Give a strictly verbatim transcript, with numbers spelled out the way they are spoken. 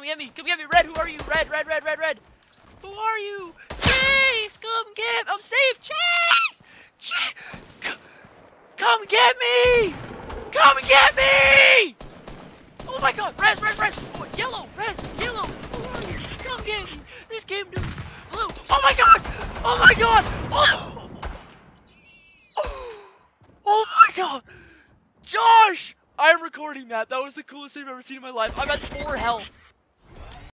get me. Come get me. Red, who are you? Red, red, red, red, red. Who are you? Chase, come get. I'm safe. Chase. Chase. Come get me. Come get me. Oh my God. Res, res, res. Oh, yellow, res, yellow. Who are you? Come get me. This game, dude. Hello. Oh my God. Oh my God. Oh. Oh my God. Josh. I'm recording that. That was the coolest thing I've ever seen in my life. I'm at four health.